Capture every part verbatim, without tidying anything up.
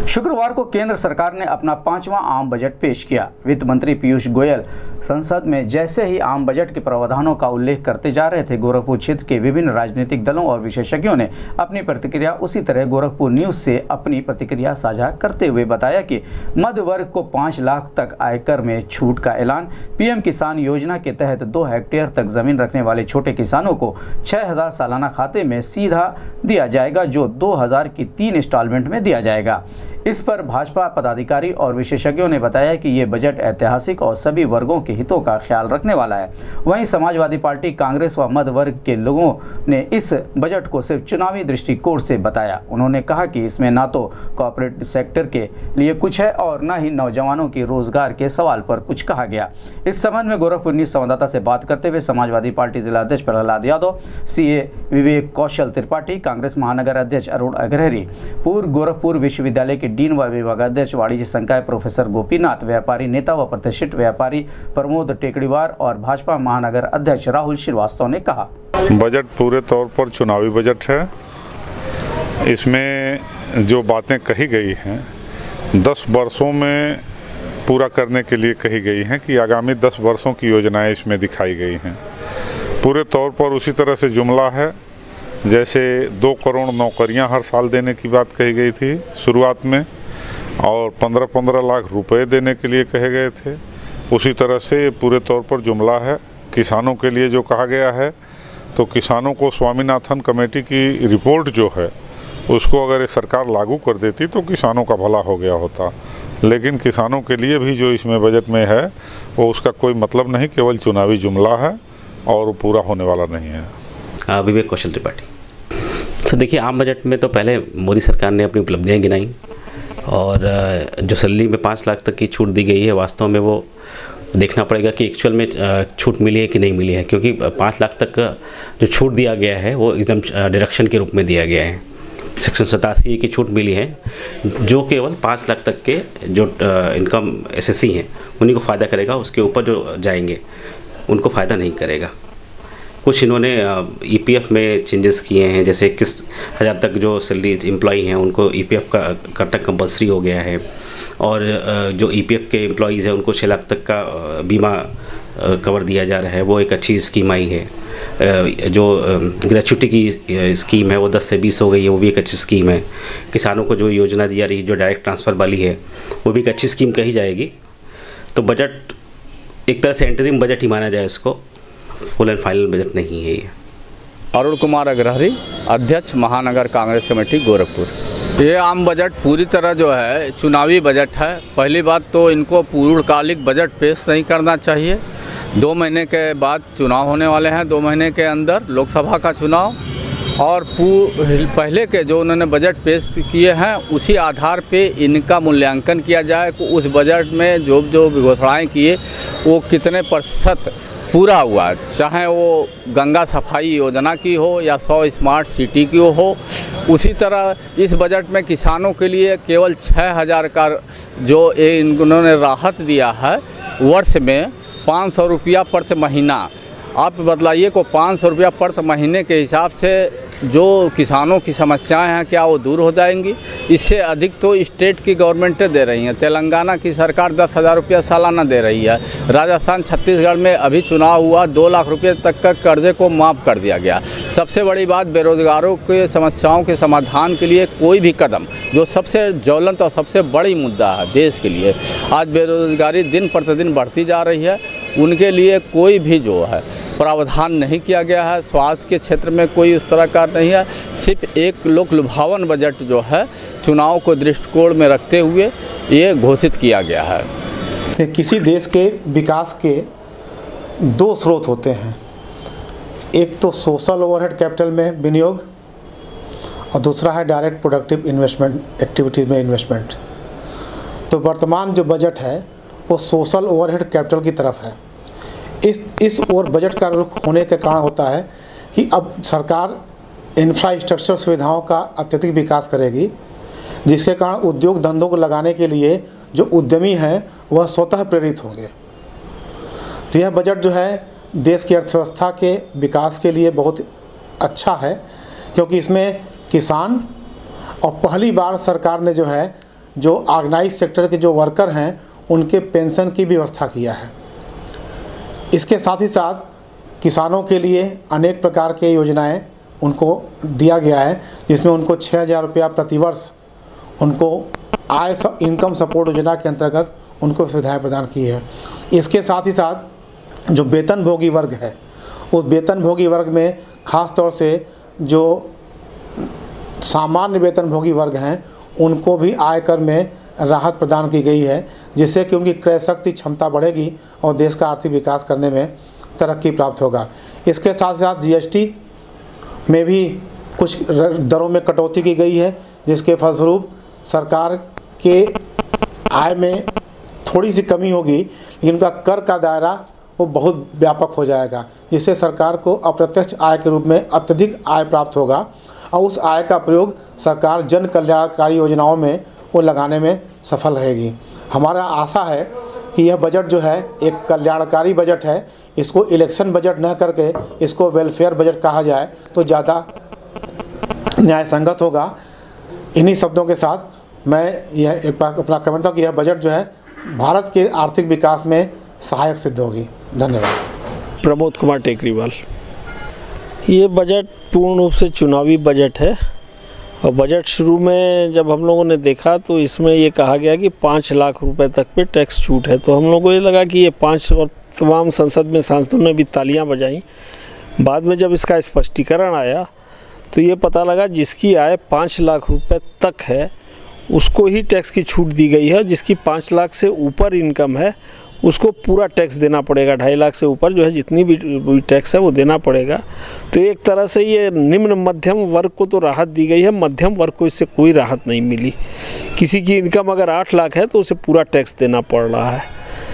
शुक्रवार को केंद्र सरकार ने अपना पांचवां आम बजट पेश किया। वित्त मंत्री पीयूष गोयल संसद में जैसे ही आम बजट के प्रावधानों का उल्लेख करते जा रहे थे, गोरखपुर क्षेत्र के विभिन्न राजनीतिक दलों और विशेषज्ञों ने अपनी प्रतिक्रिया उसी तरह गोरखपुर न्यूज से अपनी प्रतिक्रिया साझा करते हुए बताया कि मध्य वर्ग को पाँच लाख तक आयकर में छूट का ऐलान, पीएम किसान योजना के तहत दो हेक्टेयर तक जमीन रखने वाले छोटे किसानों को छह हजार सालाना खाते में सीधा दिया जाएगा, जो दो हजार की तीन इंस्टॉलमेंट में दिया जाएगा। इस पर भाजपा पदाधिकारी और विशेषज्ञों ने बताया कि ये बजट ऐतिहासिक और सभी वर्गों के हितों का ख्याल रखने वाला है। वहीं समाजवादी पार्टी, कांग्रेस व मध्य वर्ग के लोगों ने इस बजट को सिर्फ चुनावी दृष्टिकोण से बताया। उन्होंने कहा कि इसमें ना तो कॉर्पोरेट सेक्टर के लिए कुछ है और न ही नौजवानों के रोजगार के सवाल पर कुछ कहा गया। इस संबंध में गोरखपुर न्यूज संवाददाता से बात करते हुए समाजवादी पार्टी जिला अध्यक्ष प्रहलाद यादव, सीए विवेक कौशल त्रिपाठी, कांग्रेस महानगर अध्यक्ष अरुण अग्रहरी, पूर्व गोरखपुर विश्वविद्यालय के डीन व विभागाध्यक्ष वाणिज्य संकाय प्रोफेसर गोपीनाथ, व्यापारी नेता व प्रतिष्ठित व्यापारी प्रमोद टेकड़ीवार और भाजपा महानगर अध्यक्ष राहुल श्रीवास्तव ने कहा, बजट पूरे तौर पर चुनावी बजट है। इसमें जो बातें कही गई हैं दस वर्षों में पूरा करने के लिए कही गई हैं कि आगामी दस वर्षों की योजनाएं इसमें दिखाई गई हैं। पूरे तौर पर उसी तरह से जुमला है जैसे दो करोड़ नौकरियां हर साल देने की बात कही गई थी शुरुआत में, और पंद्रह पंद्रह लाख रुपए देने के लिए कहे गए थे। उसी तरह से ये पूरे तौर पर जुमला है। किसानों के लिए जो कहा गया है, तो किसानों को स्वामीनाथन कमेटी की रिपोर्ट जो है उसको अगर ये सरकार लागू कर देती तो किसानों का भला हो गया होता, लेकिन किसानों के लिए भी जो इसमें बजट में है वो उसका कोई मतलब नहीं, केवल चुनावी जुमला है और वो पूरा होने वाला नहीं है। विवेक कौशल त्रिपाठी सर, देखिए आम बजट में तो पहले मोदी सरकार ने अपनी उपलब्धियां गिनाई और जो सैलरी में पाँच लाख तक की छूट दी गई है, वास्तव में वो देखना पड़ेगा कि एक्चुअल में छूट मिली है कि नहीं मिली है, क्योंकि पाँच लाख तक जो छूट दिया गया है वो एग्जाम डिडक्शन के रूप में दिया गया है। सेक्शन सतासी की छूट मिली है जो केवल पाँच लाख तक के जो इनकम एसएससी हैं उन्हीं को फ़ायदा करेगा, उसके ऊपर जो जाएंगे उनको फ़ायदा नहीं करेगा। कुछ इन्होंने ईपीएफ में चेंजेस किए हैं, जैसे इक्कीस हज़ार तक जो सैलरी एम्प्लॉई हैं उनको ईपीएफ का कटना कंपलसरी हो गया है, और जो ईपीएफ के एम्प्लॉइज़ हैं उनको छः लाख तक का बीमा कवर दिया जा रहा है, वो एक अच्छी स्कीम आई है। जो ग्रेचुटी की स्कीम है वो दस से बीस हो गई है, वो भी एक अच्छी स्कीम है। किसानों को जो योजना दी जा रही है जो डायरेक्ट ट्रांसफ़र वाली है वो भी एक अच्छी स्कीम कही जाएगी। तो बजट एक तरह से इंटरिम बजट ही माना जाए, इसको फुल एंड फाइनल बजट नहीं है ये। अरुण कुमार अग्रहरी, अध्यक्ष महानगर कांग्रेस कमेटी गोरखपुर। ये आम बजट पूरी तरह जो है चुनावी बजट है। पहली बात तो इनको पूर्णकालिक बजट पेश नहीं करना चाहिए। दो महीने के बाद चुनाव होने वाले हैं, दो महीने के अंदर लोकसभा का चुनाव, और पहले के जो उन्होंने बजट पेश किए हैं उसी आधार पे इनका मूल्यांकन किया जाए कि उस बजट में जो जो घोषणाएँ किए वो कितने प्रतिशत पूरा हुआ, चाहे वो गंगा सफाई योजना की हो या सौ स्मार्ट सिटी की हो। उसी तरह इस बजट में किसानों के लिए केवल छः हज़ार का जो इन्होंने राहत दिया है, वर्ष में पाँच सौ रुपया प्रति महीना। आप बतलाइए को पाँच सौ रुपया प्रति महीने के हिसाब से जो किसानों की समस्याएं हैं क्या वो दूर हो जाएंगी? इससे अधिक तो स्टेट की गवर्नमेंटें दे रही हैं। तेलंगाना की सरकार दस हज़ार रुपया सालाना दे रही है। राजस्थान, छत्तीसगढ़ में अभी चुनाव हुआ, दो लाख रुपये तक का कर्जे को माफ़ कर दिया गया। सबसे बड़ी बात, बेरोजगारों के समस्याओं के समाधान के लिए कोई भी कदम, जो सबसे ज्वलंत और सबसे बड़ी मुद्दा है देश के लिए, आज बेरोजगारी दिन प्रतिदिन बढ़ती जा रही है, उनके लिए कोई भी जो है प्रावधान नहीं किया गया है। स्वास्थ्य के क्षेत्र में कोई उस तरह का नहीं है। सिर्फ एक लोक लुभावन बजट जो है चुनाव को दृष्टिकोण में रखते हुए ये घोषित किया गया है। किसी देश के विकास के दो स्रोत होते हैं, एक तो सोशल ओवरहेड कैपिटल में विनियोग और दूसरा है डायरेक्ट प्रोडक्टिव इन्वेस्टमेंट एक्टिविटीज़ में इन्वेस्टमेंट। तो वर्तमान जो बजट है वो सोशल ओवरहेड कैपिटल की तरफ है। इस इस ओर बजट का रुख होने के कारण होता है कि अब सरकार इंफ्रास्ट्रक्चर सुविधाओं का अत्यधिक विकास करेगी, जिसके कारण उद्योग धंधों को लगाने के लिए जो उद्यमी हैं वह स्वतः प्रेरित होंगे। तो यह बजट जो है देश की अर्थव्यवस्था के विकास के लिए बहुत अच्छा है, क्योंकि इसमें किसान और पहली बार सरकार ने जो है जो ऑर्गेनाइज सेक्टर के जो वर्कर हैं उनके पेंशन की व्यवस्था किया है। इसके साथ ही साथ किसानों के लिए अनेक प्रकार के योजनाएं उनको दिया गया है, जिसमें उनको छः हज़ार रुपया प्रतिवर्ष उनको आय इनकम सपोर्ट योजना के अंतर्गत उनको सुविधाएं प्रदान की है। इसके साथ ही साथ जो वेतनभोगी वर्ग है, उस वेतनभोगी वर्ग में ख़ास तौर से जो सामान्य वेतनभोगी वर्ग हैं उनको भी आयकर में राहत प्रदान की गई है, जिससे कि उनकी क्रय शक्ति क्षमता बढ़ेगी और देश का आर्थिक विकास करने में तरक्की प्राप्त होगा। इसके साथ साथ जीएसटी में भी कुछ दरों में कटौती की गई है, जिसके फलस्वरूप सरकार के आय में थोड़ी सी कमी होगी, लेकिन उनका कर का दायरा वो बहुत व्यापक हो जाएगा, जिससे सरकार को अप्रत्यक्ष आय के रूप में अत्यधिक आय प्राप्त होगा और उस आय का प्रयोग सरकार जन कल्याणकारी योजनाओं में वो लगाने में सफल रहेगी। हमारा आशा है कि यह बजट जो है एक कल्याणकारी बजट है, इसको इलेक्शन बजट न करके इसको वेलफेयर बजट कहा जाए तो ज़्यादा न्याय संगत होगा। इन्हीं शब्दों के साथ मैं यह एक बार अपना कमेंट था कि यह बजट जो है भारत के आर्थिक विकास में सहायक सिद्ध होगी। धन्यवाद। प्रमोद कुमार टेकरीवाल। ये बजट पूर्ण रूप से चुनावी बजट है और बजट शुरू में जब हम लोगों ने देखा तो इसमें ये कहा गया कि पाँच लाख रुपए तक पे टैक्स छूट है, तो हम लोगों को ये लगा कि ये पाँच, और तमाम संसद में सांसदों ने भी तालियां बजाई। बाद में जब इसका स्पष्टीकरण आया तो ये पता लगा जिसकी आय पाँच लाख रुपए तक है उसको ही टैक्स की छूट दी गई है, जिसकी पाँच लाख से ऊपर इनकम है उसको पूरा टैक्स देना पड़ेगा। ढाई लाख से ऊपर जो है जितनी भी टैक्स है वो देना पड़ेगा। तो एक तरह से ये निम्न मध्यम वर्ग को तो राहत दी गई है, मध्यम वर्ग को इससे कोई राहत नहीं मिली। किसी की इनकम अगर आठ लाख है तो उसे पूरा टैक्स देना पड़ रहा है,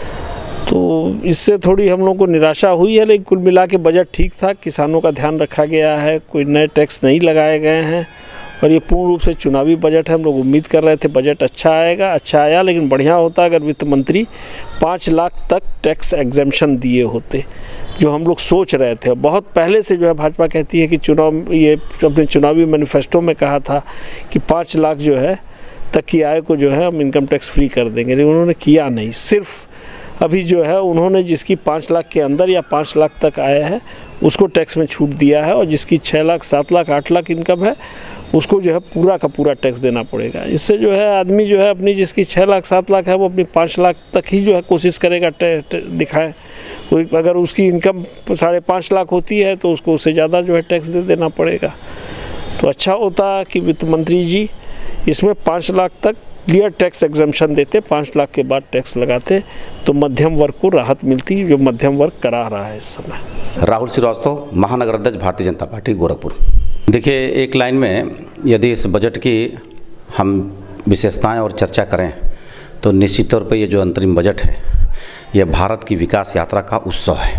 तो इससे थोड़ी हम लोग को निराशा हुई है। लेकिन कुल मिला के बजट ठीक था, किसानों का ध्यान रखा गया है, कोई नए टैक्स नहीं लगाए गए हैं और ये पूर्ण रूप से चुनावी बजट है। हम लोग उम्मीद कर रहे थे बजट अच्छा आएगा, अच्छा आया, लेकिन बढ़िया होता अगर वित्त मंत्री पाँच लाख तक टैक्स एग्जेम्पशन दिए होते, जो हम लोग सोच रहे थे। बहुत पहले से जो है भाजपा कहती है कि चुनाव ये अपने चुनावी मैनिफेस्टो में कहा था कि पाँच लाख जो है तक की आय को जो है हम इनकम टैक्स फ्री कर देंगे, लेकिन उन्होंने किया नहीं। सिर्फ अभी जो है उन्होंने जिसकी पाँच लाख के अंदर या पाँच लाख तक आया है उसको टैक्स में छूट दिया है, और जिसकी छः लाख सात लाख आठ लाख इनकम है उसको जो है पूरा का पूरा टैक्स देना पड़ेगा। इससे जो है आदमी जो है अपनी जिसकी छः लाख सात लाख है वो अपनी पाँच लाख तक ही जो है कोशिश करेगा दिखाएं। कोई अगर उसकी इनकम साढ़े पाँच लाख होती है तो उसको उससे ज़्यादा जो है टैक्स दे देना पड़ेगा। तो अच्छा होता कि वित्त मंत्री जी इसमें पाँच लाख तक क्लियर टैक्स एग्जम्पशन देते, पाँच लाख के बाद टैक्स लगाते तो मध्यम वर्ग को राहत मिलती, जो मध्यम वर्ग करा रहा है इस समय। राहुल श्रीवास्तव, महानगर अध्यक्ष भारतीय जनता पार्टी गोरखपुर। देखिए, एक लाइन में यदि इस बजट की हम विशेषताएं और चर्चा करें तो निश्चित तौर पे ये जो अंतरिम बजट है ये भारत की विकास यात्रा का उत्सव है।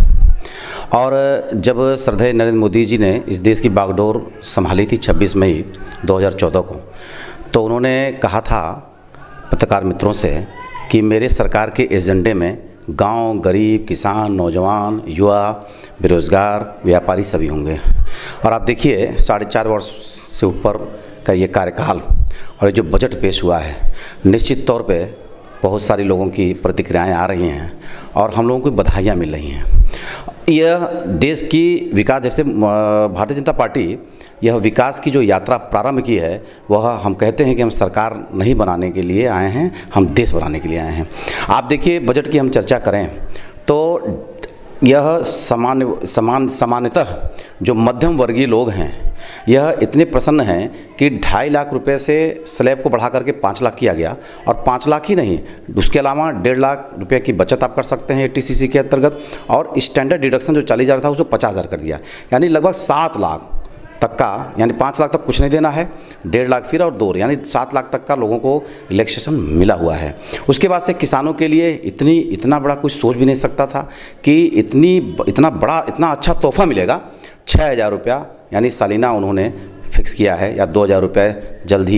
और जब श्रद्धेय नरेंद्र मोदी जी ने इस देश की बागडोर संभाली थी छब्बीस मई दो हज़ार चौदह को, तो उन्होंने कहा था पत्रकार मित्रों से कि मेरे सरकार के एजेंडे में गांव, गरीब, किसान, नौजवान, युवा, बेरोजगार, व्यापारी सभी होंगे। और आप देखिए साढ़े चार वर्ष से ऊपर का ये कार्यकाल और ये जो बजट पेश हुआ है, निश्चित तौर पे बहुत सारी लोगों की प्रतिक्रियाएं आ रही हैं और हम लोगों को बधाइयाँ मिल रही हैं। यह देश की विकास, जैसे भारतीय जनता पार्टी यह विकास की जो यात्रा प्रारंभ की है वह हम कहते हैं कि हम सरकार नहीं बनाने के लिए आए हैं, हम देश बनाने के लिए आए हैं। आप देखिए बजट की हम चर्चा करें तो यह सामान्य समान सामान्यतः जो मध्यम वर्गीय लोग हैं यह इतने प्रसन्न हैं कि ढाई लाख रुपए से स्लैब को बढ़ा करके पाँच लाख किया गया, और पाँच लाख ही नहीं, उसके अलावा डेढ़ लाख रुपए की बचत आप कर सकते हैं टीसीसी के अंतर्गत, और स्टैंडर्ड डिडक्शन जो चालीस हज़ार था उसको पचास हज़ार कर दिया, यानी लगभग सात लाख तक का, यानी पाँच लाख तक कुछ नहीं देना है, डेढ़ लाख फिर और दो, यानी सात लाख तक का लोगों को रिलैक्सेशन मिला हुआ है। उसके बाद से किसानों के लिए इतनी इतना बड़ा कुछ सोच भी नहीं सकता था कि इतनी इतना बड़ा इतना अच्छा तोहफा मिलेगा। छः हज़ार रुपया यानी सालाना उन्होंने फिक्स किया है, या दो हज़ार रुपये जल्द ही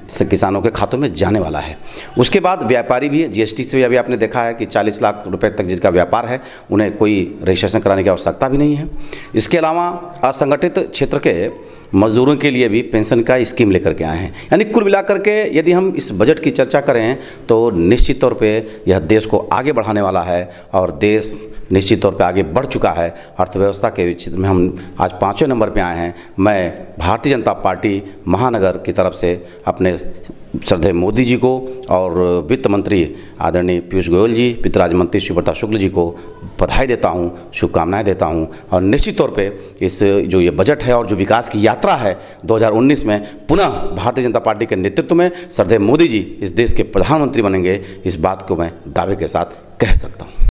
किसानों के खातों में जाने वाला है। उसके बाद व्यापारी भी जीएसटी से अभी आपने देखा है कि चालीस लाख रुपए तक जिसका व्यापार है उन्हें कोई रजिस्ट्रेशन कराने की आवश्यकता भी नहीं है। इसके अलावा असंगठित क्षेत्र के मजदूरों के लिए भी पेंशन का स्कीम लेकर के आए हैं। यानी कुल मिलाकर के यदि हम इस बजट की चर्चा करें तो निश्चित तौर पे यह देश को आगे बढ़ाने वाला है और देश निश्चित तौर पे आगे बढ़ चुका है। अर्थव्यवस्था के क्षेत्र में हम आज पाँचवें नंबर पे आए हैं। मैं भारतीय जनता पार्टी महानगर की तरफ से अपने श्रद्धेय मोदी जी को और वित्त मंत्री आदरणीय पीयूष गोयल जी, वित्त राज्य मंत्री शिव प्रताप शुक्ल जी को बधाई देता हूं, शुभकामनाएं देता हूं और निश्चित तौर पे इस जो ये बजट है और जो विकास की यात्रा है दो हज़ार उन्नीस में पुनः भारतीय जनता पार्टी के नेतृत्व में श्रद्धेय मोदी जी इस देश के प्रधानमंत्री बनेंगे, इस बात को मैं दावे के साथ कह सकता हूँ।